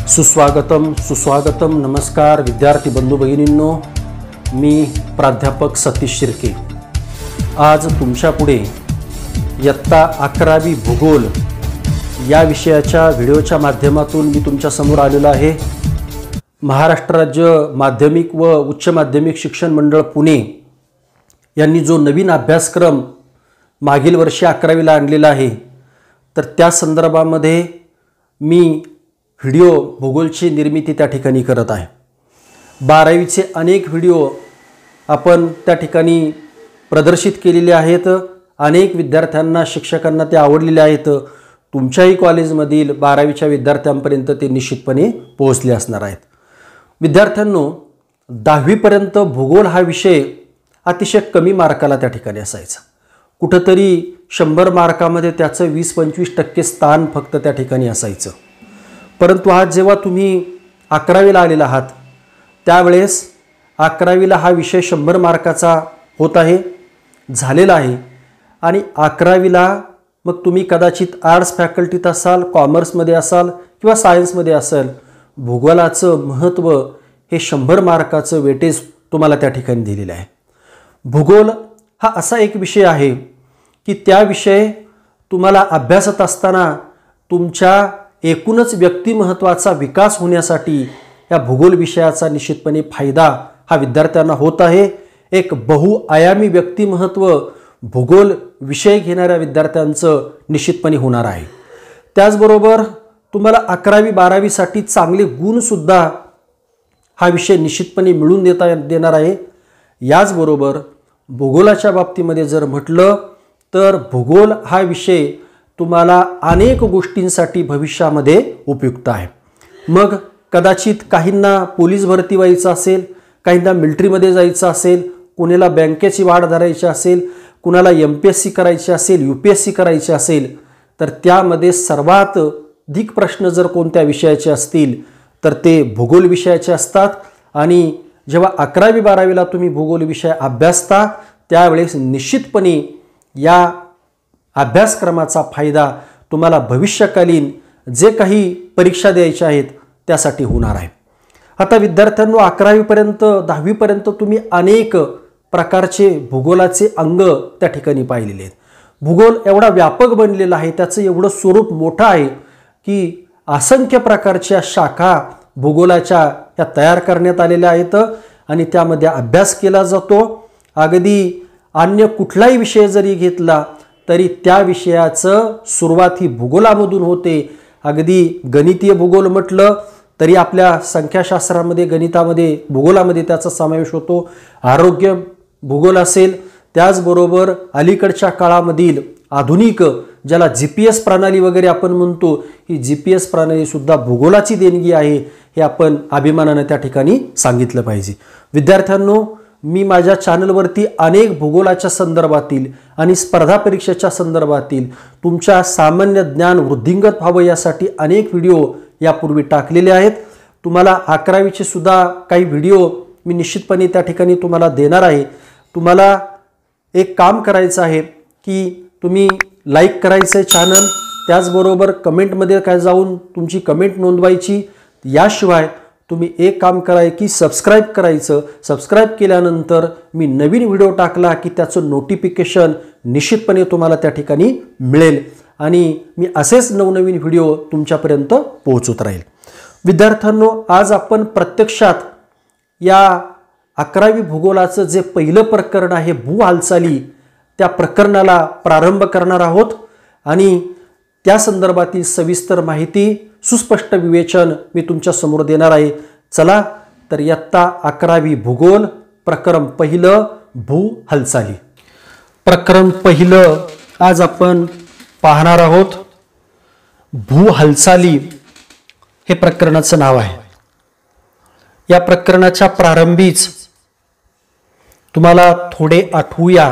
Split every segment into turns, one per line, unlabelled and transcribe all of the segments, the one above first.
सुस्वागतम सुस्वागतम. नमस्कार विद्यार्थी बंधू भगिनींनो, मी प्राध्यापक सतीश शिर्के आज तुमच्या पुढे इयत्ता 11वी भूगोल या विषयाच्या व्हिडिओच्या माध्यमातून मी तुमच्या समोर आलेलो आहे. महाराष्ट्र राज्य माध्यमिक व उच्च माध्यमिक शिक्षण मंडळ पुणे यांनी जो नवीन अभ्यासक्रम मागील वर्षी 11वीला आणलेला आहे, तर त्या संदर्भामध्ये मी व्हिडिओ भूगोलची निर्मिती त्या ठिकाणी करत आहे. 12वीचे अनेक व्हिडिओ आपण त्या ठिकाणी प्रदर्शित केलेले आहेत. अनेक विद्यार्थ्यांना शिक्षकांना ते आवडलेले आहेत. तुमच्याही कॉलेजमधील 12वीच्या विद्यार्थ्यांपर्यंत ते निश्चितपणे पोहोचले असणार आहेत. विद्यार्थ्यांनो, 10वीपर्यंत भूगोल हा विषय अतिशय कमी मार्काला त्या ठिकाणी असायचा. कुठंतरी 100 मार्कामध्ये त्याचं 20-25% स्थान फक्त त्या ठिकाणी असायचं. परंतु आज जेव्हा तुम्ही 11वीला आलेला आहात, त्यावेळेस 11वीला हा विषय 100 मार्काचा होत आहे, झालेला आहे. आणि 11वीला मग तुम्ही कदाचित आर्ट्स फॅकल्टीत असाल, कॉमर्समध्ये असाल किंवा सायन्समध्ये असाल, भूगोलाचं महत्त्व हे 100 मार्काचं वेटेज तुम्हाला त्या ठिकाणी दिलेलं आहे. भूगोल हा असा एक विषय आहे की त्या विषय तुम्हाला अभ्यासत असताना तुमच्या एकूणच व्यक्तिमत्त्वाचा विकास होण्यासाठी या भूगोल विषयाचा निश्चितपणे फायदा हा विद्यार्थ्यांना होत आहे. एक बहुआयामी व्यक्तिमत्त्व भूगोल विषय घेणाऱ्या विद्यार्थ्यांचं निश्चितपणे होणार आहे. त्याचबरोबर तुम्हाला 11वी-12वीसाठी चांगले गुणसुद्धा हा विषय निश्चितपणे मिळून देणार आहे. याचबरोबर भूगोलाच्या बाबतीमध्ये जर म्हटलं तर भूगोल हा विषय तुम्हाला अनेक गोष्टींसाठी भविष्यामध्ये उपयुक्त आहे. मग कदाचित काहींना पोलीस भरती व्हायचं असेल, काहींना मिलिटरीमध्ये जायचं असेल, कुणाला बँकेची वाढ धरायची असेल, कुणाला MPSC करायची असेल, UPSC करायची असेल, तर त्यामध्ये सर्वात अधिक प्रश्न जर कोणत्या विषयाचे असतील तर ते भूगोल विषयाचे असतात. आणि जेव्हा 11वी-12वीला तुम्ही भूगोल विषय अभ्यासता त्यावेळेस निश्चितपणे या अभ्यासक्रमाचा फायदा तुम्हाला भविष्यकालीन जे काही परीक्षा द्यायच्या आहेत त्यासाठी होणार आहे. आता विद्यार्थ्यांनो, 11वीपर्यंत 10वीपर्यंत तुम्ही अनेक प्रकारचे भूगोलाचे अंग त्या ठिकाणी पाहिलेले आहेत. भूगोल एवढा व्यापक बनलेला आहे, त्याचं एवढं स्वरूप मोठं आहे की असंख्य प्रकारच्या शाखा भूगोलाच्या या तयार करण्यात आलेल्या आहेत आणि त्यामध्ये अभ्यास केला जातो. अगदी अन्य कुठलाही विषय जरी घेतला तरी त्या विषयाचं सुरुवात ही भूगोलामधून होते. अगदी गणितीय भूगोल म्हटलं तरी आपल्या संख्याशास्त्रामध्ये, गणितामध्ये, भूगोलामध्ये त्याचा समावेश होतो. आरोग्य भूगोल असेल, त्याचबरोबर अलीकडच्या काळामधील आधुनिक ज्याला GPS प्रणाली वगैरे आपण म्हणतो, ही GPS प्रणालीसुद्धा भूगोलाची देणगी आहे, हे आपण अभिमानाने त्या ठिकाणी सांगितलं पाहिजे. विद्यार्थ्यांनो, मी माझ्या चॅनलवरती अनेक भूगोलाच्या संदर्भातील आणि स्पर्धा परीक्षेच्या संदर्भातील तुमच्या सामान्य ज्ञान वृद्धिंगत व्हावं यासाठी अनेक व्हिडिओ यापूर्वी टाकलेले आहेत. तुम्हाला 11वीचे सुद्धा काही व्हिडिओ मी निश्चितपणे त्या ठिकाणी तुम्हाला देणार आहे. तुम्हाला एक काम करायचं आहे की तुम्ही लाईक करायचं आहे चॅनल, त्याचबरोबर कमेंटमध्ये काय जाऊन तुमची कमेंट नोंदवायची. याशिवाय तुम्ही एक काम कराय की सबस्क्राईब करायचं. सबस्क्राईब केल्यानंतर मी नवीन व्हिडिओ टाकला की त्याचं नोटिफिकेशन निश्चितपणे तुम्हाला त्या ठिकाणी मिळेल आणि मी असेच नवनवीन व्हिडिओ तुमच्यापर्यंत पोहोचवत राहील. विद्यार्थ्यांनो, आज आपण प्रत्यक्षात या 11वी भूगोलाचं जे पहिलं प्रकरण आहे भू हालचाली, त्या प्रकरणाला प्रारंभ करणार आहोत आणि त्या संदर्भातील सविस्तर माहिती, सुस्पष्ट विवेचन मी तुमच्या समोर देणार आहे. चला तर इयत्ता 11वी भूगोल प्रकरण पहिलं भू हालचाली. प्रकरण पहिलं आज आपण पाहणार आहोत. भू हालचाली हे प्रकरणाचं नाव आहे. या प्रकरणाच्या प्रारंभीच तुम्हाला थोडे आठवूया.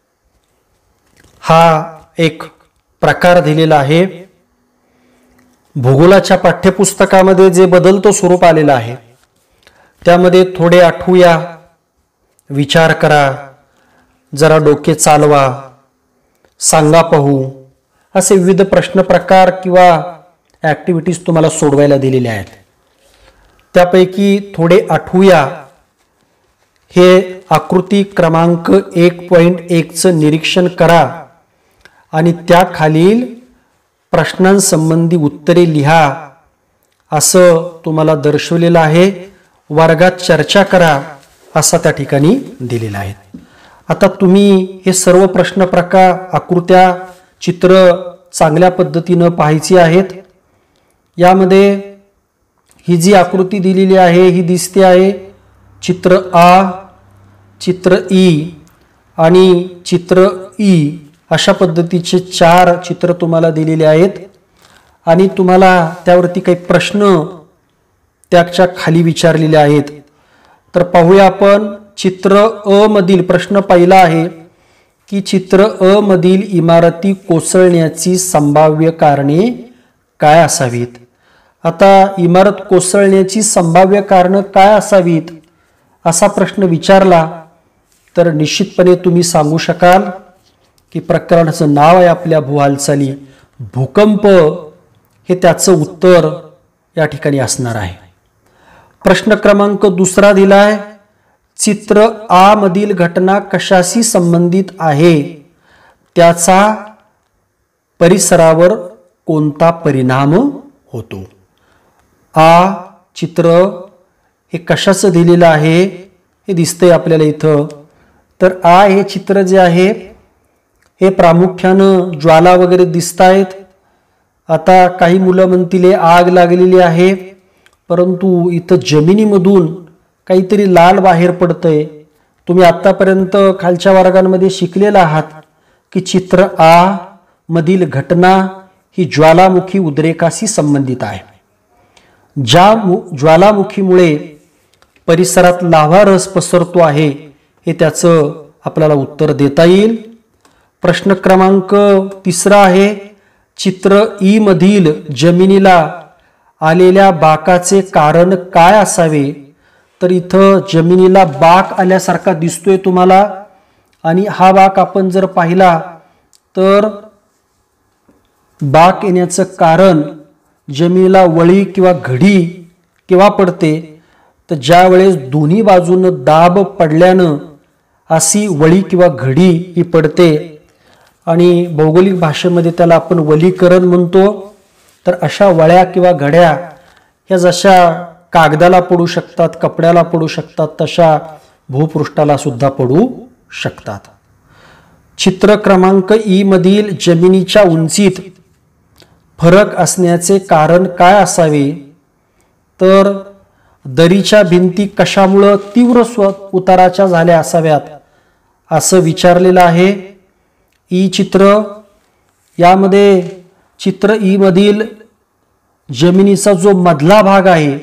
हा एक प्रकार दिलेला आहे. भूगोलाच्या पाठ्यपुस्तकामध्ये जे बदलतं स्वरूप आलेलं आहे त्यामध्ये थोडे आठवूया, विचार करा, जरा डोके चालवा, सांगा पाहू, असे विविध प्रश्न प्रकार किंवा ॲक्टिव्हिटीज तुम्हाला सोडवायला दिलेल्या आहेत. त्यापैकी थोडे आठवूया। हे आकृती क्रमांक 1.1चं निरीक्षण करा आणि त्या खालील प्रश्नांसंबंधी उत्तरे लिहा असं तुम्हाला दर्शवलेलं आहे। वर्गात चर्चा करा असा त्या ठिकाणी दिलेला आहे। आता तुम्ही हे सर्व प्रश्न प्रकार, आकृत्या, चित्र चांगल्या पद्धतीनं पाहायची आहेत। यामध्ये ही जी आकृती दिलेली आहे ही दिसते आहे चित्र आ, चित्र ई आणि चित्र ई अशा पद्धतीचे 4 चित्र तुम्हाला दिलेले आहेत आणि तुम्हाला त्यावरती काही प्रश्न त्याच्या खाली विचारलेले आहेत। तर पाहूया आपण चित्र अ मधील प्रश्न पहिला आहे की चित्र अ मधील इमारती कोसळण्याची संभाव्य कारणे काय असावीत। आता इमारत कोसळण्याची संभाव्य कारण काय असावीत असा प्रश्न विचारला तर निश्चितपणे तुम्ही सांगू शकाल की प्रकरणाचं नाव आहे आपल्या भूहालचाली, भूकंप हे त्याचं उत्तर या ठिकाणी असणार आहे। प्रश्न क्रमांक दुसरा दिलाय चित्र आ मधील घटना कशाशी संबंधित आहे, त्याचा परिसरावर कोणता परिणाम होतो। आ चित्र हे कशाचं दिलेलं आहे हे दिसतंय आपल्याला इथं। तर आ हे चित्र जे आहे हे प्रामुख्यानं ज्वाला वगैरे दिसत आहेत। आता काही मुलं म्हणतील आग लागलेली आहे, परंतु इथं जमिनीमधून काहीतरी लाल बाहेर पडतंय। तुम्ही आतापर्यंत खालच्या वर्गांमध्ये शिकलेला आहात की चित्र आ मधील घटना ही ज्वालामुखी उद्रेकाशी संबंधित आहे। ज्या ज्वालामुखीमुळे परिसरात लाव्हा रस पसरतो आहे हे त्याचं आपल्याला उत्तर देता येईल। प्रश्न क्रमांक तिसरा आहे चित्र ई मधील जमिनीला आलेल्या बाकाचे कारण काय असावे। तर इथं जमिनीला बाक आल्यासारखा दिसतोय तुम्हाला आणि हा बाक आपण जर पाहिला तर बाक येण्याचं कारण जमिनीला वळी किंवा घडी केव्हा पडते तर ज्या वेळेस दोन्ही बाजूनं दाब पडल्यानं अशी वळी किंवा घडी ही पडते आणि भौगोलिक भाषेमध्ये त्याला आपण वलीकरण म्हणतो। तर अशा वळ्या किंवा घड्या ह्या जशा कागदाला पडू शकतात, कपड्याला पडू शकतात, तशा भूपृष्ठाला सुद्धा पडू शकतात। चित्र क्रमांक ई मधील जमिनीच्या उंचीत फरक असण्याचे कारण काय असावे। तर दरीच्या भिंती कशामुळे तीव्र उताराच्या झाल्या असाव्यात असं विचारलेलं आहे। ई चित्र यामध्ये चित्र ई मधील जमिनीचा जो मधला भाग आहे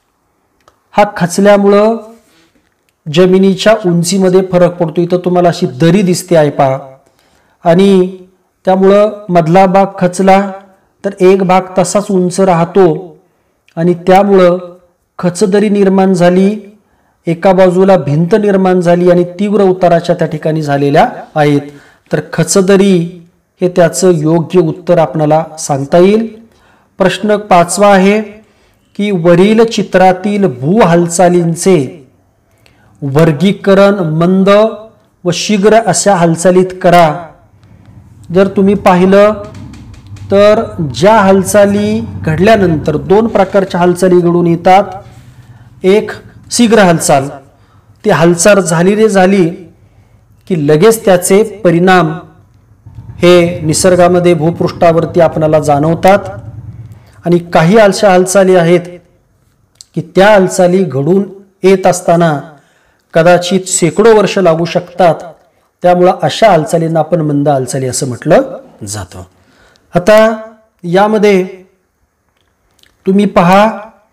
हा खचल्यामुळं जमिनीच्या उंचीमध्ये फरक पडतो। इथं तुम्हाला अशी दरी दिसते आहे पहा आणि त्यामुळं मधला भाग खचला तर एक भाग तसाच उंच राहतो आणि त्यामुळं खचदरी निर्माण झाली, एका बाजूला भिंत निर्माण झाली आणि तीव्र उताराच्या त्या ठिकाणी झालेल्या आहेत। तर खचदरी हे त्याचं योग्य उत्तर आपल्याला सांगता येईल। प्रश्न पाचवा आहे की वरील चित्रातील भू हालचालींचे वर्गीकरण मंद व शीघ्र अशा हालचालीत करा। जर तुम्ही पाहिलं तर ज्या हालचाली घडल्यानंतर 2 प्रकारच्या हालचाली घडून येतात। एक शीघ्र हालचाल, ती हालचाल झाली की लगेच त्याचे परिणाम हे निसर्गामध्ये भूपृष्ठावरती आपल्याला जाणवतात आणि काही अशा हालचाली आहेत की त्या हालचाली घडून येत असताना कदाचित शेकडो वर्ष लागू शकतात। त्यामुळे अशा हालचालींना आपण मंद हालचाली असं म्हटलं जातं। आता यामध्ये तुम्ही पहा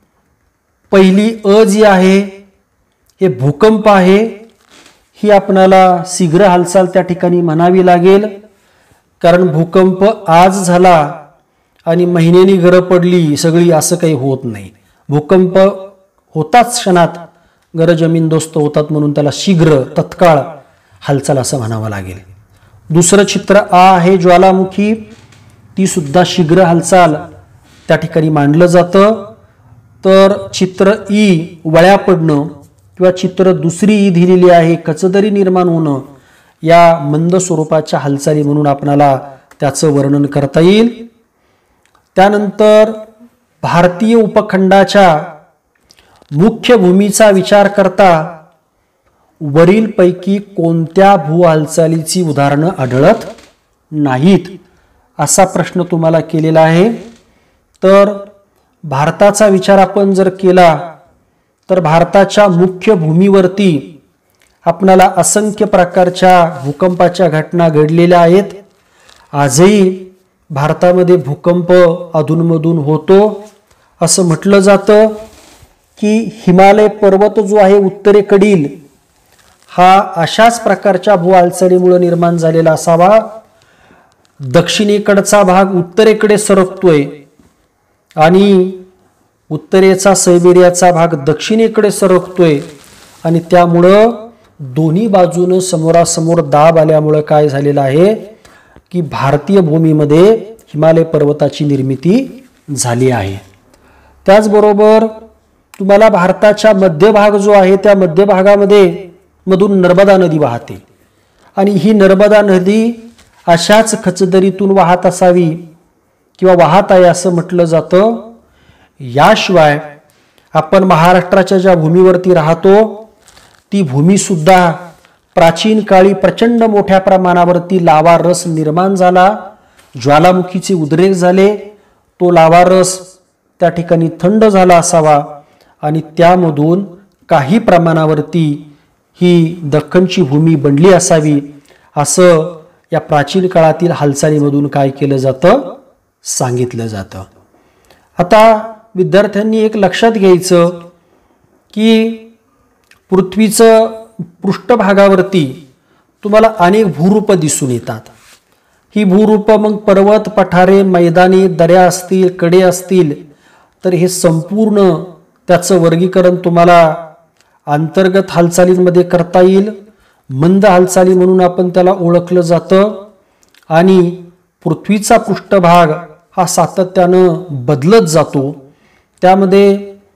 पहिली अ जी आहे हे भूकंप आहे, ही आपणाला शीघ्र हालचाल त्या ठिकाणी म्हणावी लागेल कारण भूकंप आज झाला आणि महिन्यांनी घरं पडली सगळी असं काही होत नाही। भूकंप होताच क्षणात घरं जमीनदोस्त होतात म्हणून त्याला शीघ्र तत्काळ हालचाल असं म्हणावं लागेल। दुसरं चित्र आ आहे ज्वालामुखी, ती सुद्धा शीघ्र हालचाल त्या ठिकाणी मांडलं जातं। तर चित्र ई वळ्या पडणं किंवा चित्र दुसरी ई दिलेली आहे कचदरी निर्माण होणं या मंद स्वरूपाच्या हालचाली म्हणून आपणाला त्याचं वर्णन करता येईल. त्यानंतर भारतीय उपखंडाच्या मुख्य भूमीचा विचार करता वरीलपैकी कोणत्या भू हालचालीची उदाहरणं आढळत नाहीत असा प्रश्न तुम्हाला केलेला आहे. तर भारताचा विचार आपण जर केला तर भारताच्या मुख्य भूमीवरती आपणाला असंख्य प्रकारच्या भूकंपाच्या घटना घडलेल्या आहेत. आजही भारतामध्ये भूकंप अधूनमधून होतो. असं म्हटलं जातं की हिमालय पर्वत जो आहे उत्तरेकडील हा अशाच प्रकारच्या भू हालचालीमुळे निर्माण झालेला असावा. दक्षिणेकडचा भाग उत्तरेकडे सरकतोय आणि उत्तरेचा सायबेरियाचा भाग दक्षिणेकडे सरकतोय आणि त्यामुळं दोन्ही बाजूनं समोरासमोर दाब आल्यामुळं काय झालेलं आहे की भारतीय भूमीमध्ये हिमालय पर्वताची निर्मिती झाली आहे. त्याचबरोबर तुम्हाला भारताच्या मध्यभाग जो आहे त्या मध्य भागामध्ये मधून नर्मदा नदी वाहते आणि ही नर्मदा नदी अशाच खचदरीतून वाहत असावी किंवा वाहत आहे असं म्हटलं जातं. याशिवाय आपण महाराष्ट्राच्या ज्या भूमीवरती राहतो ती भूमी सुद्धा प्राचीन काळी प्रचंड मोठ्या प्रमाणावरती लावा रस निर्माण झाला, ज्वालामुखीचे उद्रेक झाले, तो लावा रस त्या ठिकाणी थंड झाला असावा आणि त्यामधून काही प्रमाणावरती ही दख्खनची भूमी बनली असावी असं या प्राचीन काळातील हालचालीमधून काय केलं जातं सांगितलं जातं. आता विद्यार्थ्यांनी एक लक्षात घ्यायचं की पृथ्वीचं पृष्ठभागावरती तुम्हाला अनेक भूरूप दिसून येतात. ही भूरूप मग पर्वत, पठारे, मैदानी, दऱ्या असतील, कडे असतील तर हे संपूर्ण त्याचं वर्गीकरण तुम्हाला अंतर्गत हालचालींमध्ये करता येईल. मंद हालचाली म्हणून आपण त्याला ओळखलं जातं आणि पृथ्वीचा पृष्ठभाग हा सातत्यानं बदलत जातो. त्यामध्ये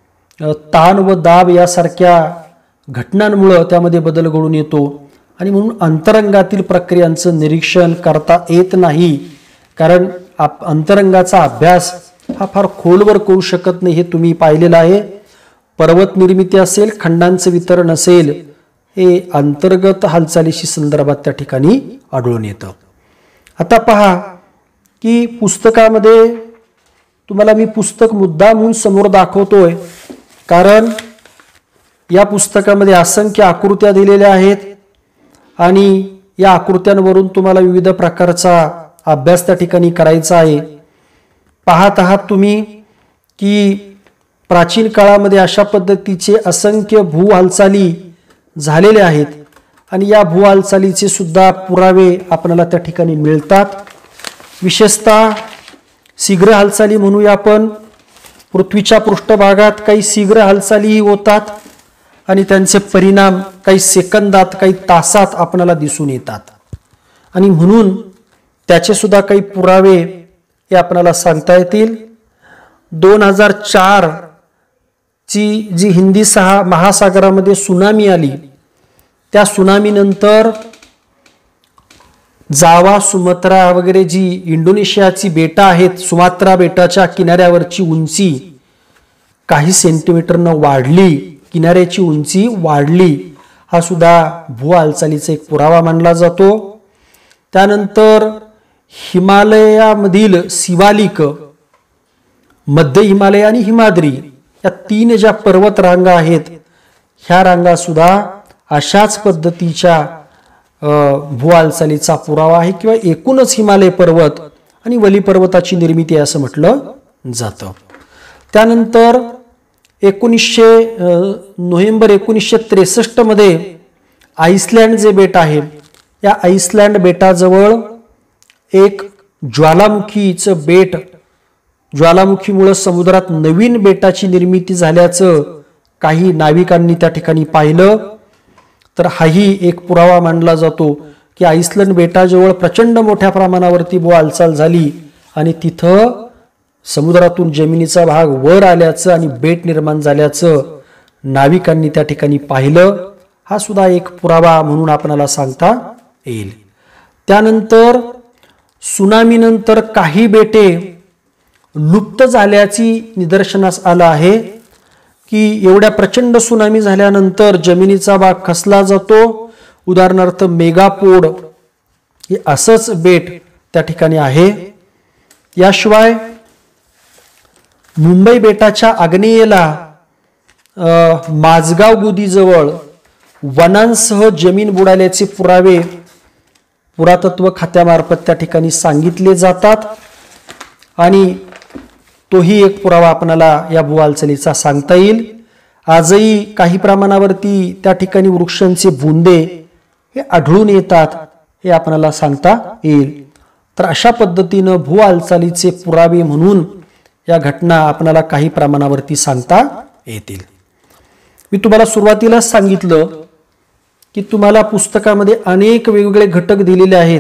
ताण व दाब यासारख्या घटनांमुळे त्यामध्ये बदल घडून येतो आणि म्हणून अंतरंगातील प्रक्रियांचं निरीक्षण करता येत नाही. कारण अंतरंगाचा अभ्यास हा फार खोलवर करू शकत नाही हे तुम्ही पाहिलेलं आहे. पर्वत निर्मिती असेल, खंडांचं वितरण असेल, हे अंतर्गत हालचालीशी संदर्भात त्या ठिकाणी आढळून येतं. आता पहा की पुस्तकामध्ये तुम्हाला मी पुस्तक मुद्दाम म्हणून समोर दाखवतोय कारण या पुस्तकामध्ये असंख्य आकृत्या दिलेल्या आहेत आणि या आकृत्यांवरून तुम्हाला विविध प्रकारचा अभ्यास त्या ठिकाणी करायचा आहे. पाहत आहात तुम्ही की प्राचीन काळामध्ये अशा पद्धतीचे असंख्य भू हालचाली झालेल्या आहेत आणि या भू हालचालीचे सुद्धा पुरावे आपल्याला त्या ठिकाणी मिळतात. विशेषतः शीघ्र हालचाली म्हणूया आपण. पृथ्वीच्या पृष्ठभागात काही शीघ्र हालचाली होतात आणि त्यांचे परिणाम काही सेकंदात, काही तासात आपल्याला दिसून येतात आणि म्हणून त्याचे सुद्धा काही पुरावे हे आपल्याला सांगता येतील. 2004 ची जी हिंदी महासागरामध्ये सुनामी आली त्या सुनामीनंतर जावा, सुमात्रा वगैरे जी इंडोनेशियाची बेटा आहेत, सुमात्रा बेटाच्या किनाऱ्यावरची उंची काही सेंटीमीटरनं वाढली, किनाऱ्याची उंची वाढली. हा सुद्धा भू हालचालीचा एक पुरावा मानला जातो. त्यानंतर हिमालयामधील शिवालिक, मध्य हिमालय आणि हिमाद्री या तीन ज्या पर्वत रांगा आहेत ह्या रांगा सुद्धा अशाच पद्धतीच्या भू हालचालीचा पुरावा आहे किंवा एकूणच हिमालय पर्वत आणि वली पर्वताची निर्मिती असं म्हटलं जातं. त्यानंतर नोव्हेंबर 1963 मध्ये आईसलँड जे बेट आहे या आईसलँड बेटाजवळ एक ज्वालामुखीचं बेट, ज्वालामुखीमुळे समुद्रात नवीन बेटाची निर्मिती झाल्याचं काही नाविकांनी त्या ठिकाणी पाहिलं. तर हाही एक पुरावा मानला जातो की आईसलँड बेटाजवळ प्रचंड मोठ्या प्रमाणावरती भू हालचाल झाली आणि तिथं समुद्रातून जमिनीचा भाग वर आल्याचं आणि बेट निर्माण झाल्याचं नाविकांनी त्या ठिकाणी पाहिलं, हा सुद्धा एक पुरावा म्हणून आपल्याला सांगता येईल. त्यानंतर सुनामीनंतर काही बेटे लुप्त झाल्याची निदर्शनास आलं आहे की एवढ्या प्रचंड सुनामी झाल्यानंतर जमिनीचा भाग खचला जातो. उदाहरणार्थ मेगापोड हे असंच बेट त्या ठिकाणी आहे. याशिवाय मुंबई बेटाच्या आग्नेयेला माझगाव गोदीजवळ वनांसह जमीन बुडाल्याचे पुरावे पुरातत्व खात्यामार्फत त्या ठिकाणी सांगितले जातात आणि तोही एक पुरावा आपल्याला या भूहालचालीचा सांगता येईल. आजही काही प्रमाणावरती त्या ठिकाणी वृक्षांचे बुंदे हे आढळून येतात, हे आपल्याला सांगता येईल. तर अशा पद्धतीनं भूहालचालीचे पुरावे म्हणून या घटना आपल्याला काही प्रमाणावरती सांगता येतील. मी तुम्हाला सुरुवातीलाच सांगितलं की तुम्हाला पुस्तकामध्ये अनेक वेगवेगळे घटक दिलेले आहेत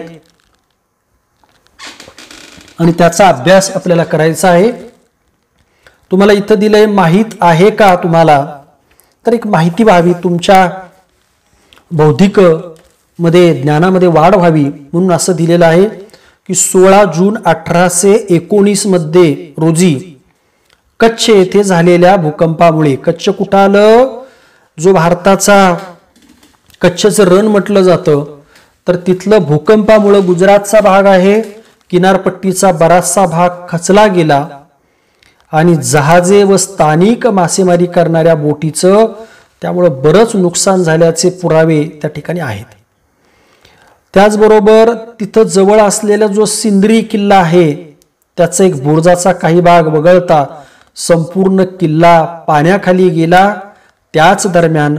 आणि त्याचा अभ्यास आपल्याला करायचा आहे. तुम्हाला इथं दिलंय माहित आहे का तुम्हाला, तर एक माहिती व्हावी, तुमच्या बौद्धिक मध्ये ज्ञानामध्ये वाढ व्हावी म्हणून असं दिलेलं आहे की 16 जून 1819 मध्ये रोजी कच्छ येथे झालेल्या भूकंपामुळे, कच्छ कुठं आलं, जो भारताचा कच्छचं रण म्हटलं जातं, तर तिथलं भूकंपामुळे गुजरातचा भाग आहे, किनारपट्टीचा बराचसा भाग खचला गेला आणि जहाजे व स्थानिक मासेमारी करणाऱ्या बोटीचं त्यामुळे बरंच नुकसान झाल्याचे पुरावे त्या ठिकाणी आहेत. त्याचबरोबर तिथं जवळ असलेला जो सिंदरी किल्ला आहे त्याचा एक बुरुजाचा काही भाग वगळता संपूर्ण किल्ला पाण्याखाली गेला. त्याच दरम्यान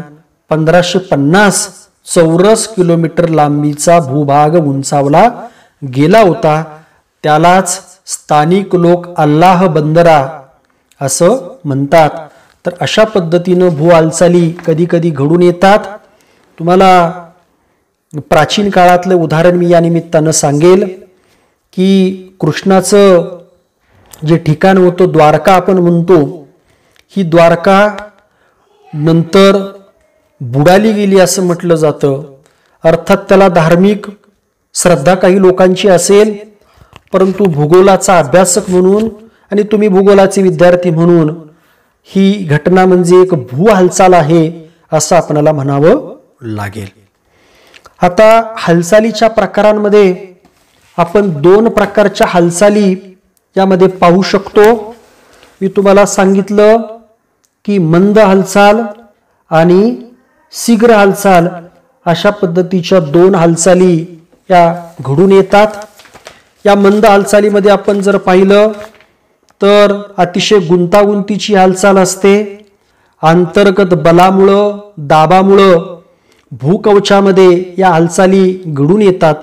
1550 चौरस किलोमीटर लांबीचा भूभाग उंचावला गेला होता. त्यालाच स्थानिक लोक अल्लाह बंदरा असं म्हणतात. तर अशा पद्धतीनं भूहालचाली कधी कधी घडून येतात. तुम्हाला प्राचीन काळातलं उदाहरण मी या निमित्तानं सांगेल की कृष्णाचं जे ठिकाण होतं द्वारका आपण म्हणतो, ही द्वारका नंतर बुडाली गेली असं म्हटलं जातं. अर्थात त्याला धार्मिक श्रद्धा काही लोकांची असेल, परंतु भूगोलाचा अभ्यासक म्हणून आणि तुम्ही भूगोलाचे विद्यार्थी म्हणून ही घटना म्हणजे एक भू हालचाल आहे असं आपल्याला म्हणावं लागेल. आता हालचालीच्या प्रकारांमध्ये आपण 2 प्रकारच्या हालचाली यामध्ये पाहू शकतो. मी तुम्हाला सांगितलं की मंद हालचाल आणि शीघ्र हालचाल अशा पद्धतीच्या 2 हालचाली या घडून येतात. या मंद हालचालीमध्ये आपण जर पाहिलं तर अतिशय गुंतागुंतीची हालचाल असते. अंतर्गत बलामुळं, दाबामुळं भूकवचामध्ये या हालचाली घडून येतात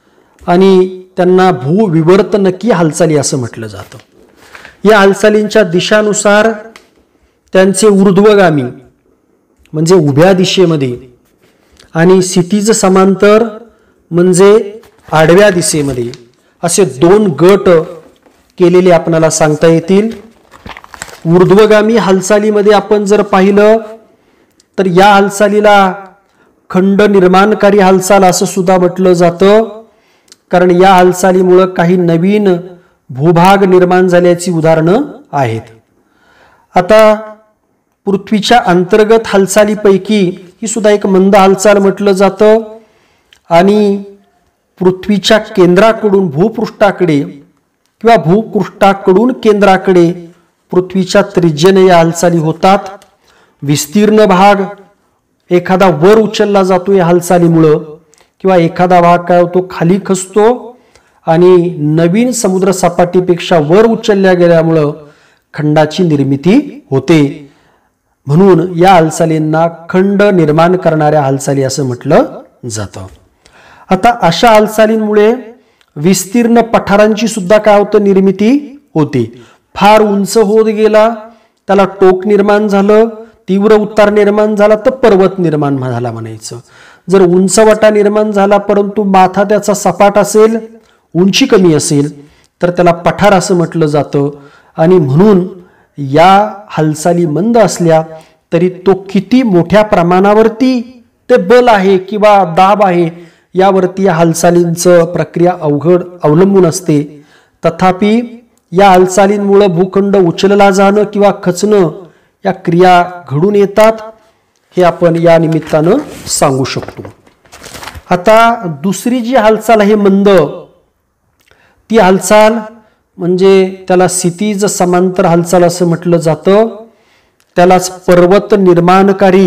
आणि त्यांना भूविवर्तनकी हालचाली असं म्हटलं जातं. या हालचालींच्या दिशानुसार त्यांचे ऊर्ध्वगामी म्हणजे उभ्या दिशेमध्ये आणि क्षितिज समांतर म्हणजे आडव्या दिशेमध्ये असे 2 गट केलेले आपल्याला सांगता येतील. ऊर्ध्वगामी हालचालीमध्ये आपण जर पाहिलं तर या हालचालीला खंड निर्माणकारी हालचाल असं सुद्धा म्हटलं जातं, कारण या हालचालीमुळे काही नवीन भूभाग निर्माण झाल्याची उदाहरणं आहेत. आता पृथ्वीच्या अंतर्गत हालचालीपैकी ही सुद्धा एक मंद हालचाल म्हटलं जातं आणि पृथ्वीच्या केंद्राकडून भूपृष्ठाकडे किंवा भूपृष्ठाकडून केंद्राकडे पृथ्वीच्या त्रिज्येने या हालचाली होतात. विस्तीर्ण भाग एखादा वर उचलला जातो या हालचालीमुळं किंवा एखादा भाग काय होतो खाली खचतो आणि नवीन समुद्र सपाटीपेक्षा वर उचलल्या गेल्यामुळं खंडाची निर्मिती होते. म्हणून या हालचालींना खंड निर्माण करणाऱ्या हालचाली असं म्हटलं जातं. आता अशा हालचालींमुळे विस्तीर्ण पठारांची सुद्धा काय होतं निर्मिती होते. फार उंच होत गेला त्याला टोक निर्माण झालं, तीव्र उतार निर्माण झाला तर पर्वत निर्माण झाला म्हणायचं. जर उंचवटा निर्माण झाला परंतु माथा त्याचा सपाट असेल, उंची कमी असेल तर त्याला पठार असं म्हटलं जातं. आणि म्हणून या हालचाली मंद असल्या तरी तो किती मोठ्या प्रमाणावरती ते बल आहे किंवा दाब आहे यावरती या हालचालींचं प्रक्रिया अवलंबून असते. तथापि या हालचालींमुळे भूखंड उचलला जाणं किंवा खचणं या क्रिया घडून येतात हे आपण या निमित्तानं सांगू शकतो. आता दुसरी जी हालचाल आहे मंद, ती हालचाल म्हणजे त्याला क्षितिज समांतर हालचाल असं म्हटलं जातं. त्यालाच पर्वत निर्माणकारी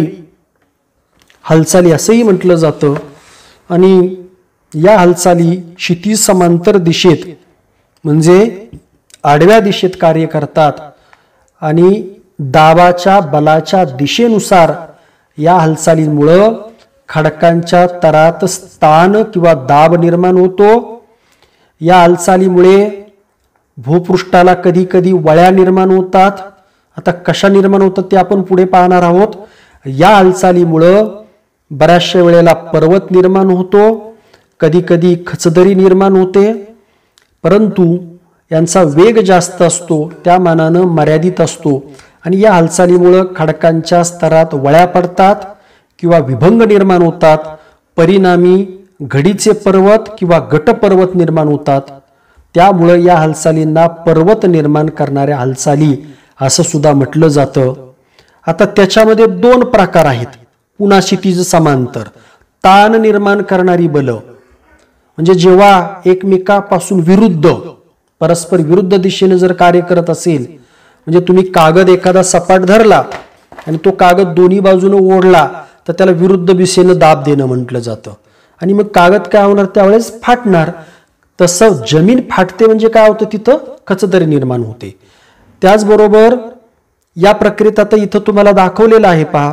हालचाली असंही म्हटलं जातं. आणि या हालचाली क्षितिज समांतर दिशेत म्हणजे आडव्या दिशेत कार्य करतात आणि दाबाच्या बलाच्या दिशेनुसार या हालचालींमुळं खडकांच्या तरात स्थान किंवा दाब निर्माण होतो. या हालचालीमुळे भूपृष्ठाला कधी कधी वळ्या निर्माण होतात. आता कशा निर्माण होतात ते आपण पुढे पाहणार आहोत. या हालचालीमुळं बऱ्याचशा वेळेला पर्वत निर्माण होतो, कधी कधी खचदरी निर्माण होते, परंतु यांचा वेग जास्त असतो त्या मानानं मर्यादित असतो. आणि या हालचालीमुळं खडकांच्या स्तरात वळ्या पडतात किंवा विभंग निर्माण होतात. परिणामी घडीचे पर्वत किंवा गटपर्वत निर्माण होतात. त्यामुळे या हालचालींना पर्वत निर्माण करणाऱ्या हालचाली असं सुद्धा म्हटलं जातं. आता त्याच्यामध्ये दोन प्रकार आहेत. पुन्हा क्षितिज समांतर ताण निर्माण करणारी बल म्हणजे जेव्हा एकमेकापासून विरुद्ध परस्पर विरुद्ध दिशेने जर कार्य करत असेल, म्हणजे तुम्ही कागद एखादा सपाट धरला आणि तो कागद दोन्ही बाजूने ओढला तर त्याला विरुद्ध दिशेने दाब देणं म्हटलं जातं. आणि मग कागद काय होणार, त्यावेळेस फाटणार. तसं जमीन फाटते म्हणजे काय होतं, तिथं खचदरी निर्माण होते. त्याचबरोबर या प्रक्रियेत आता इथं तुम्हाला दाखवलेलं आहे पहा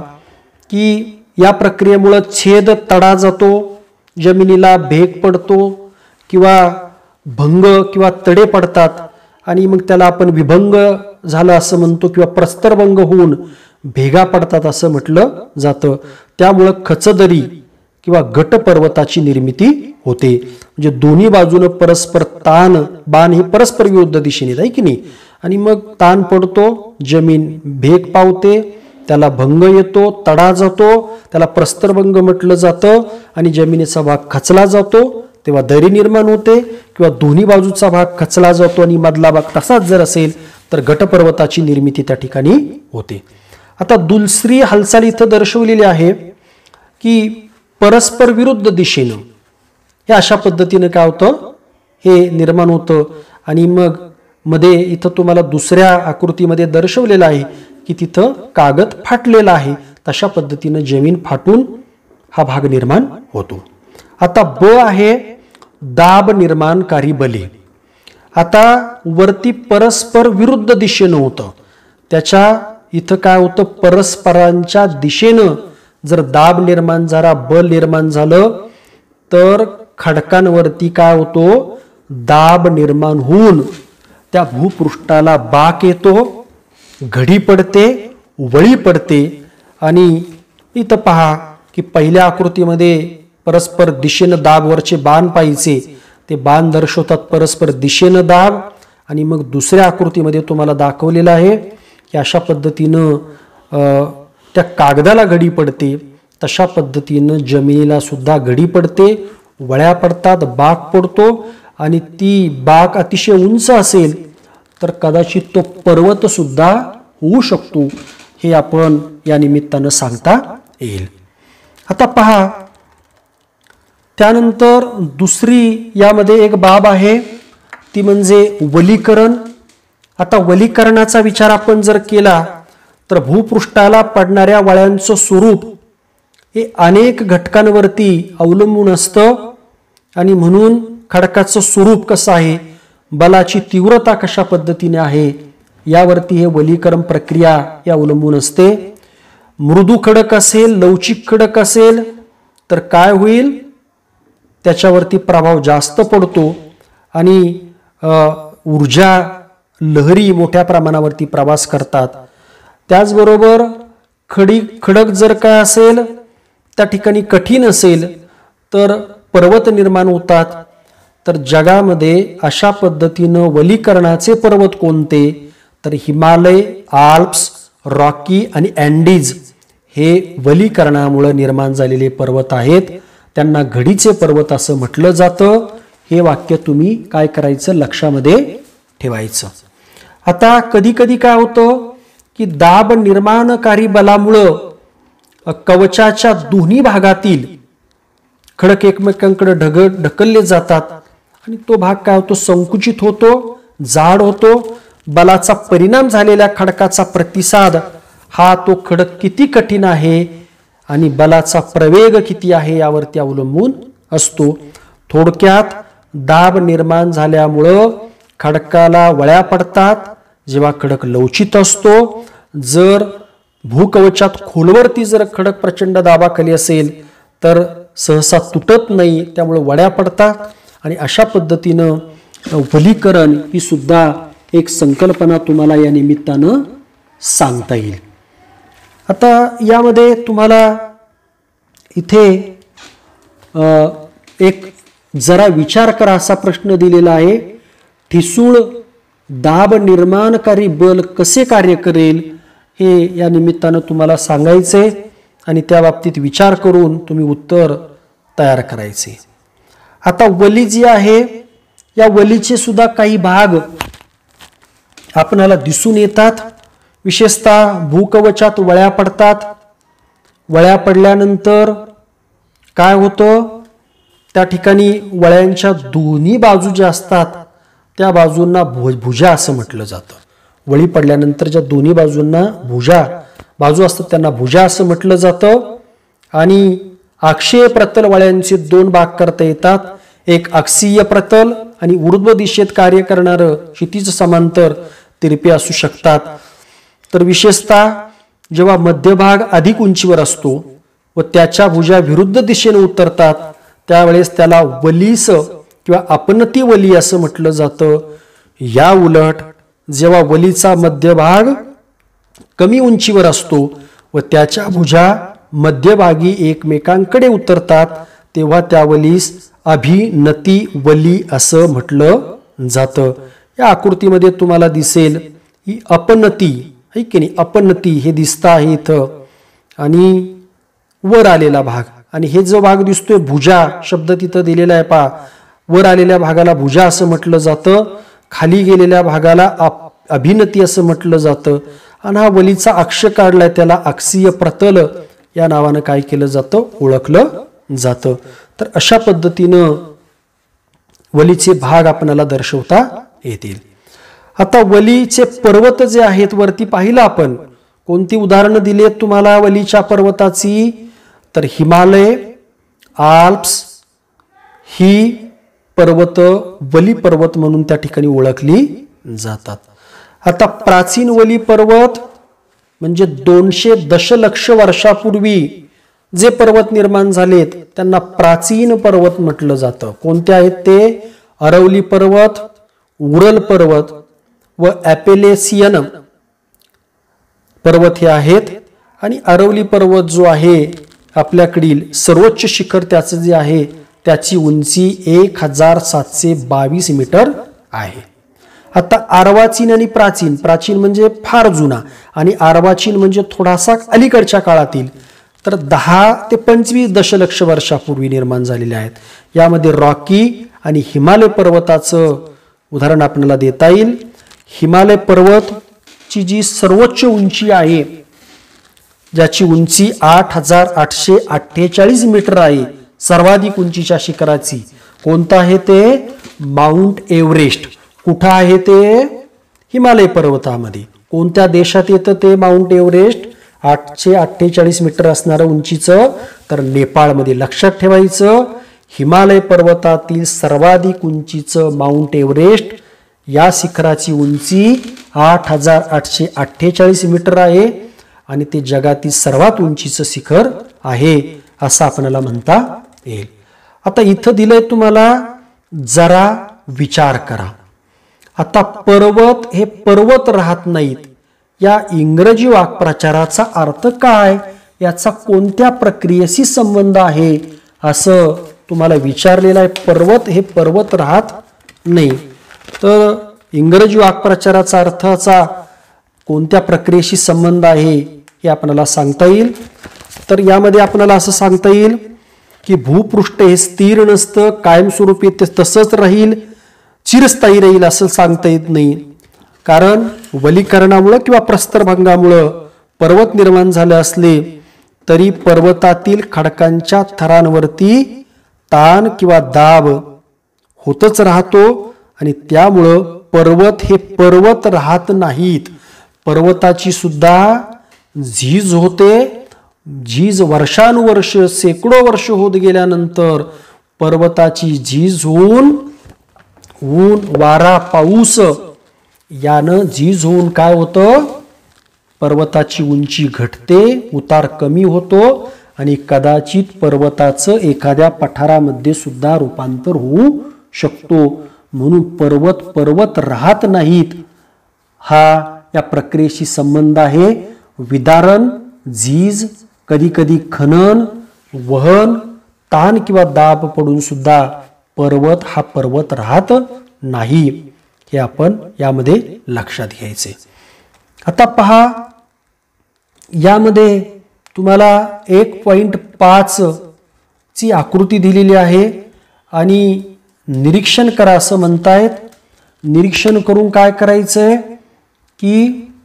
की या प्रक्रियेमुळे छेद तडा जातो, जमिनीला भेग पडतो किंवा भंग किंवा तडे पडतात आणि मग त्याला आपण विभंग झालं असं म्हणतो किंवा प्रस्तरभंग होऊन भेगा पडतात असं म्हटलं जातं. त्यामुळं खचदरी किंवा गटपर्वताची निर्मिती होते. म्हणजे दोन्ही बाजूने परस्पर ताण बाण हे परस्पर विरुद्ध दिशेने आहे की नाही. आणि मग ताण पडतो, जमीन भेग पावते, त्याला भंग येतो, तडा जातो, त्याला प्रस्तरभंग म्हटलं जातं. आणि जमिनीचा भाग खचला जातो तेव्हा दरी निर्माण होते किंवा दोन्ही बाजूचा भाग खचला जातो आणि मधला भाग तसाच जर असेल तर गटपर्वताची निर्मिती त्या ठिकाणी होते. आता दुसरी हालचाल इथं दर्शवलेली आहे की परस्पर विरुद्ध दिशेनं हे अशा पद्धतीने काय होतं, हे निर्माण होतं. आणि मग मध्ये इथं तुम्हाला दुसऱ्या आकृतीमध्ये दर्शवलेलं आहे की तिथं कागद फाटलेला आहे. तशा पद्धतीनं जमीन फाटून हा भाग निर्माण होतो. आता ब आहे दाब निर्माणकारी बले. आता वरती परस्पर विरुद्ध दिशेनं होतं, त्याच्या इथं काय होतं, परस्परांच्या दिशेनं जर दाब निर्माण झाला, बल निर्माण झालं तर खडकांवरती काय होतो, दाब निर्माण होऊन त्या भूपृष्ठाला बाक येतो, घडी पडते, वळी पडते. आणि इथं पहा की पहिल्या आकृतीमध्ये परस्पर दिशेनं दाब वरचे बाण पाहिजे, ते बाण दर्शवतात परस्पर दिशेनं दाब. आणि मग दुसऱ्या आकृतीमध्ये तुम्हाला दाखवलेलं आहे की अशा पद्धतीनं त्या कागदाला घडी पडते, तशा पद्धतीनं जमिनीला सुद्धा घडी पडते, वळ्या पडतात, बाक पडतो. आणि ती बाक अतिशय उंच असेल तर कदाचित तो पर्वत सुद्धा होऊ शकतो, हे आपण या निमित्तानं सांगता येईल. आता पहा त्यानंतर दुसरी यामध्ये एक बाब आहे ती म्हणजे वलीकरण. आता वलीकरणाचा विचार आपण जर केला तर भूपृष्ठाला पडणाऱ्या वळ्यांचं स्वरूप हे अनेक घटकांवरती अवलंबून असतं. आणि म्हणून खडकाचं स्वरूप कसं आहे, बलाची तीव्रता कशा पद्धतीने आहे यावरती हे वलीकरण प्रक्रिया या अवलंबून असते. मृदू खडक असेल, लवचिक खडक असेल तर काय होईल, त्याच्यावरती प्रभाव जास्त पडतो आणि ऊर्जा लहरी मोठ्या प्रमाणावरती प्रवास करतात. त्याचबरोबर खडक जर काय असेल त्या ठिकाणी कठीण असेल तर पर्वत निर्माण होतात. तर जगामध्ये अशा पद्धतीनं वलीकरणाचे पर्वत कोणते तर हिमालय, आल्प्स, रॉकी आणि अँडीज हे वलीकरणामुळे निर्माण झालेले पर्वत आहेत. त्यांना घडीचे पर्वत असं म्हटलं जातं. हे वाक्य तुम्ही काय करायचं, लक्षामध्ये ठेवायचं. आता कधी कधी काय होतं की दाब निर्माणकारी बलामुळं कवचाच्या दोन्ही भागातील खडक एकमेकांकडे ढकलले जातात आणि तो भाग काय होतो, संकुचित होतो, जाड होतो. बलाचा परिणाम झालेल्या खडकाचा प्रतिसाद हा तो खडक किती कठीण आहे आणि बलाचा प्रवेग किती आहे यावरती अवलंबून असतो. थोडक्यात दाब निर्माण झाल्यामुळं खडकाला वळ्या पडतात. जेव्हा खडक लवचित असतो, जर भूकवचात खोलवरती जर खडक प्रचंड दाबाखाली असेल तर सहसा तुटत नाही, त्यामुळे वळ्या पडतात. आणि अशा पद्धतीनं वलीकरण ही सुद्धा एक संकल्पना तुम्हाला या निमित्तानं सांगता येईल. आता यामध्ये तुम्हाला इथे एक जरा विचार करा असा प्रश्न दिलेला आहे. ठिसूळ दाब निर्माणकारी बल कसे कार्य करेल हे या निमित्तानं तुम्हाला सांगायचे आणि त्या बाबतीत विचार करून तुम्ही उत्तर तयार करायचे. आता वली जी आहे, या वलीचे सुद्धा काही भाग आपणाला दिसून येतात. विशेषतः भूकवचात वळ्या पडतात. वळ्या पडल्यानंतर काय होतं, त्या ठिकाणी वळ्यांच्या दोन्ही बाजू ज्या असतात त्या बाजूंना भुजा असं म्हटलं जातं. वळी पडल्यानंतर ज्या दोन्ही बाजूंना बाजू असतात त्यांना भुजा असं म्हटलं जातं. आणि अक्षीय प्रतल वळ्यांचे दोन भाग करता येतात. एक अक्षीय प्रतल आणि ऊर्ध्व दिशेत कार्य करणारं क्षितिज समांतर तिरपे असू शकतात. तर विशेषतः जेव्हा मध्यभाग अधिक उंचीवर असतो व त्याच्या भुजा विरुद्ध दिशेने उतरतात त्यावेळेस त्याला वलीस किंवा अपनती वली असं म्हटलं जातं. या उलट जेव्हा वलीचा मध्यभाग कमी उंचीवर असतो व त्याच्या भुजा मध्यभागी एकमेकांकडे उतरतात तेव्हा त्या वलीस अभिनती वली असं म्हटलं जातं. या आकृतीमध्ये तुम्हाला दिसेल ही अपनती आहे की नाही, अपनती हे दिसतं आहे इथं आणि वर आलेला भाग, आणि हे जो भाग दिसतोय भुजा शब्द तिथं दिलेला आहे पहा. वर आलेल्या भागाला भुजा असं म्हटलं जातं, खाली गेलेल्या भागाला अभिनती असं म्हटलं जातं. आणि हा वलीचा अक्ष काढलाय त्याला अक्षीय प्रतल या नावानं काय केलं जातं, ओळखलं जातं. तर अशा पद्धतीनं वलीचे भाग आपल्याला दर्शवता येतील. आता वलीचे पर्वत जे आहेत वरती पाहिलं आपण, कोणती उदाहरणं दिली आहेत तुम्हाला वलीच्या पर्वताची, तर हिमालय, आल्प्स ही पर्वत वली पर्वत म्हणून त्या ठिकाणी ओळखली जातात. आता प्राचीन वली पर्वत म्हणजे 200 दशलक्ष वर्षापूर्वी जे पर्वत निर्माण झालेत त्यांना प्राचीन पर्वत म्हटलं जातं. कोणते आहेत ते, अरवली पर्वत, उरल पर्वत व ॲपेलेसियन पर्वत हे आहेत. आणि अरवली पर्वत जो आहे आपल्याकडील सर्वोच्च शिखर त्याचं जे आहे त्याची उंची 1722 मीटर आहे. आता अर्वाचीन आणि प्राचीन, प्राचीन म्हणजे फार जुना आणि अर्वाचीन म्हणजे थोडासा अलीकडच्या काळातील, तर 10 ते 25 दशलक्ष वर्षापूर्वी निर्माण झालेले आहेत. यामध्ये रॉकी आणि हिमालय पर्वताचं उदाहरण आपल्याला देता येईल. हिमालय पर्वतची जी सर्वोच्च उंची आहे ज्याची उंची 8848 मीटर आहे, सर्वाधिक उंचीच्या शिखराची, कोणतं आहे ते, माउंट एव्हरेस्ट. कुठं आहे ते, हिमालय पर्वतामध्ये. कोणत्या देशात येतं ते माउंट एव्हरेस्ट, 848 मीटर असणारं उंचीचं, तर नेपाळमध्ये. लक्षात ठेवायचं, हिमालय पर्वतातील सर्वाधिक उंचीचं माउंट एव्हरेस्ट या शिखराची उंची 8848 मीटर आहे आणि ते जगातील सर्वात उंचीचं शिखर आहे असं आपल्याला म्हणता येईल. आता इथं दिलंय तुम्हाला, जरा विचार करा. आता पर्वत हे पर्वत राहत नाहीत या इंग्रजी वाक्प्रचाराचा अर्थ काय, याचा कोणत्या प्रक्रियेशी संबंध आहे असं तुम्हाला विचारलेलं आहे. पर्वत हे पर्वत राहत नाही, तर इंग्रजी वाक्प्रचाराचा अर्थाचा कोणत्या प्रक्रियेशी संबंध आहे हे आपल्याला सांगता येईल। तर यामध्ये आपल्याला असं सांगता येईल की भूपृष्ठ हे स्थिर नसतं, कायमस्वरूपी ते तसंच राहील, चिरस्थायी राहील असं सांगता येत नाही। कारण वलीकरणामुळे किंवा प्रस्तरभंगामुळे पर्वत निर्माण झाले असले तरी पर्वतातील खडकांच्या थरांवरती ताण किंवा दाब होतच राहतो आणि त्यामुळं पर्वत हे पर्वत राहत नाहीत। पर्वताची सुद्धा झीज होते। झीज वर्षानुवर्ष शेकडो वर्ष होत गेल्यानंतर पर्वताची झीज होऊन ऊन वारा पाऊस यानं झीज होऊन काय होतं, पर्वताची उंची घटते, उतार कमी होतो आणि कदाचित पर्वताचं एखाद्या पठारामध्ये सुद्धा रूपांतर होऊ शकतो। म्हणून पर्वत राहत नाहीत हा या प्रक्रियेशी संबंध आहे। विदारण, झीज, कधी कधी खनन, वहन, ताण किंवा दाब पडून सुद्धा पर्वत हा पर्वत राहत नाही, हे आपण यामध्ये लक्षात घ्यायचे। आता पहा, यामध्ये तुम्हाला 1.5 ची आकृती दिलेली आहे आणि निरीक्षण करा असं म्हणतायत। निरीक्षण करून काय करायचंय की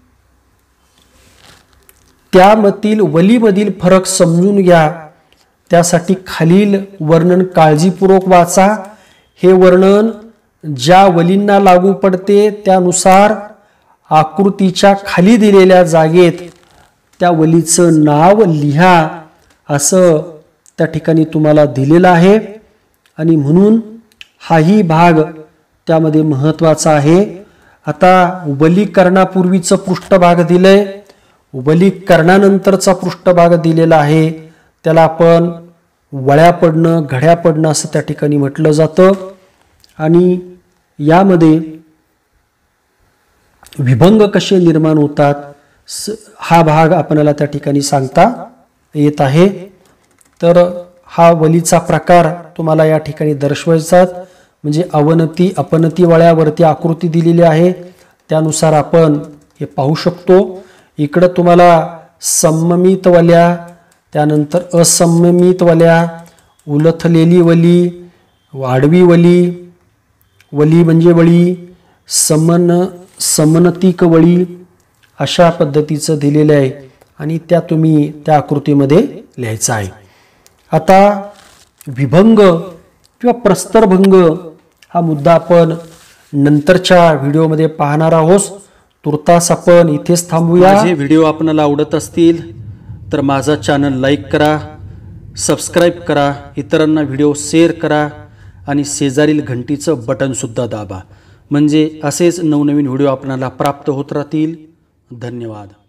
त्यामधील वलीमधील फरक समजून घ्या। त्यासाठी खालील वर्णन काळजीपूर्वक वाचा। हे वर्णन ज्या वलींना लागू पडते त्यानुसार आकृतीच्या खाली दिलेल्या जागेत त्या वलीचं नाव लिहा असं त्या ठिकाणी तुम्हाला दिलेलं आहे आणि म्हणून हाही भाग त्यामध्ये महत्त्वाचा आहे। आता वलीकरणापूर्वीचं पृष्ठभाग दिलंय, वलीकरणानंतरचा पृष्ठभाग दिलेला आहे, त्याला आपण वळ्या पडणं, घड्या पडणं असं त्या ठिकाणी म्हटलं जातं। आणि यामध्ये विभंग कसे निर्माण होतात हा भाग आपल्याला त्या ठिकाणी सांगता येत आहे। तर हा वलीचा प्रकार तुम्हाला या ठिकाणी दर्शवायचा, म्हणजे अवनती अपनती वळ्यावरती आकृती दिलेली आहे त्यानुसार आपण हे पाहू शकतो। इकडं तुम्हाला सममित वल्या, त्यानंतर असममित वल्या, उलथलेली वली, वाढवी वली, वली म्हणजे वळी, समनतिक वळी अशा पद्धतीचं दिलेलं आहे आणि त्या तुम्ही त्या आकृतीमध्ये लिहायचं आहे। आता विभंग किंवा प्रस्तरभंग हा मुद्दा आपण नंतरच्या व्हिडिओमध्ये पाहणार आहोत। तुर्तास आपण इथेच थांबूया। माझे व्हिडिओ आपल्याला आवडत असतील तर माझा चॅनल लाईक करा, सबस्क्राईब करा, इतरांना व्हिडिओ शेअर करा आणि शेजारील घंटीचं बटन सुद्धा दाबा, म्हणजे असेच नवनवीन व्हिडिओ आपल्याला प्राप्त होत राहतील। धन्यवाद।